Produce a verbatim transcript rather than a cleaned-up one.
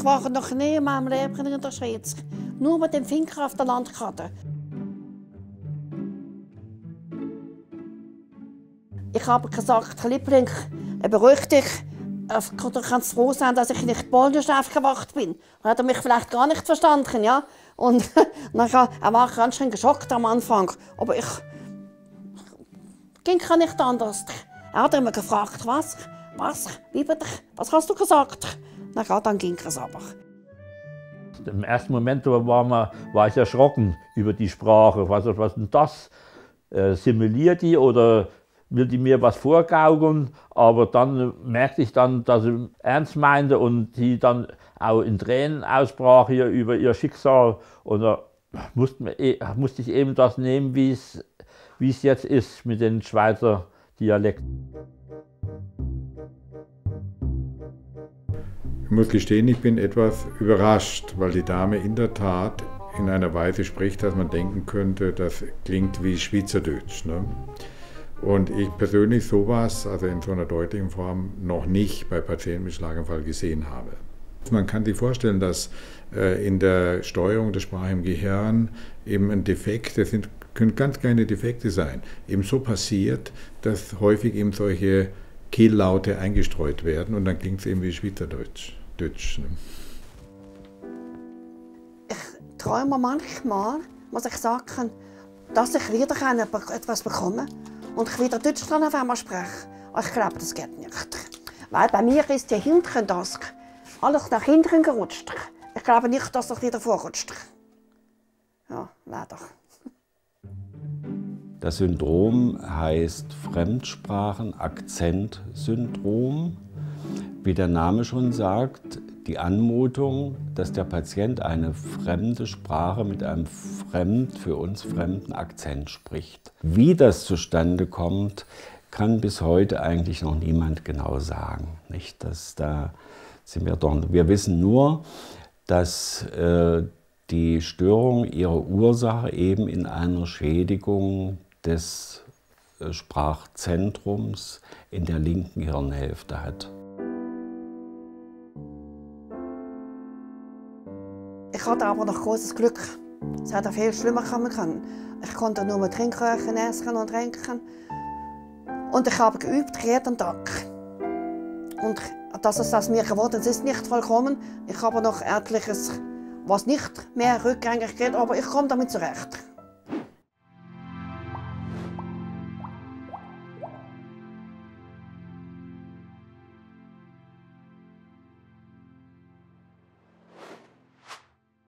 Ich war noch nie in meinem Leben in der Schweiz. Nur mit dem Finger auf der Landkarte. Ich habe gesagt, Liebling, beruhig dich. Du kannst froh sein, dass ich nicht polnisch aufgewacht bin. Dann hat er mich vielleicht gar nicht verstanden, ja. Und dann, er war ganz schön geschockt am Anfang. Aber ich ging nicht anders. Er hat immer gefragt, was, was, wie bitte, was hast du gesagt? Na, dann ging es aber. Im ersten Moment war, man, war ich erschrocken über die Sprache. Was, was ist denn das? Äh, simuliert die oder will die mir was vorgaukeln? Aber dann merkte ich dann, dass sie ernst meinte und die dann auch in Tränen ausbrach hier über ihr Schicksal. Und da musste, musste ich eben das nehmen, wie es, wie es jetzt ist mit den Schweizer Dialekten. Ich muss gestehen, ich bin etwas überrascht, weil die Dame in der Tat in einer Weise spricht, dass man denken könnte, das klingt wie Schweizerdeutsch. Ne? Und ich persönlich sowas, also in so einer deutlichen Form, noch nicht bei Patienten mit Schlaganfall gesehen habe. Man kann sich vorstellen, dass äh, in der Steuerung der Sprache im Gehirn eben ein Defekt, das sind, können ganz kleine Defekte sein, eben so passiert, dass häufig eben solche Kehllaute eingestreut werden und dann klingt es eben wie Schweizerdeutsch. Deutsch, ne? Ich träume manchmal, muss ich sagen, dass ich wieder etwas bekomme und ich wieder Deutschland auf einmal spreche. Aber ich glaube, das geht nicht. Weil bei mir ist die hintere das alles nach hinten gerutscht. Ich glaube nicht, dass es wieder vorrutscht. Ja, leider. Das Syndrom heißt Fremdsprachen-Akzent-Syndrom. Wie der Name schon sagt, die Anmutung, dass der Patient eine fremde Sprache mit einem fremd, für uns fremden Akzent spricht. Wie das zustande kommt, kann bis heute eigentlich noch niemand genau sagen. Nicht, dass da sind wir, doch, wir wissen nur, dass äh, die Störung ihre Ursache eben in einer Schädigung des äh, Sprachzentrums in der linken Hirnhälfte hat. Ich hatte aber noch großes Glück. Es hätte viel schlimmer kommen können. Ich konnte nur mit Trinkröhrchen essen und trinken. Und ich habe geübt jeden Tag. Und dass es das mir geworden ist, ist nicht vollkommen. Ich habe noch etliches, was nicht mehr rückgängig geht, aber ich komme damit zurecht.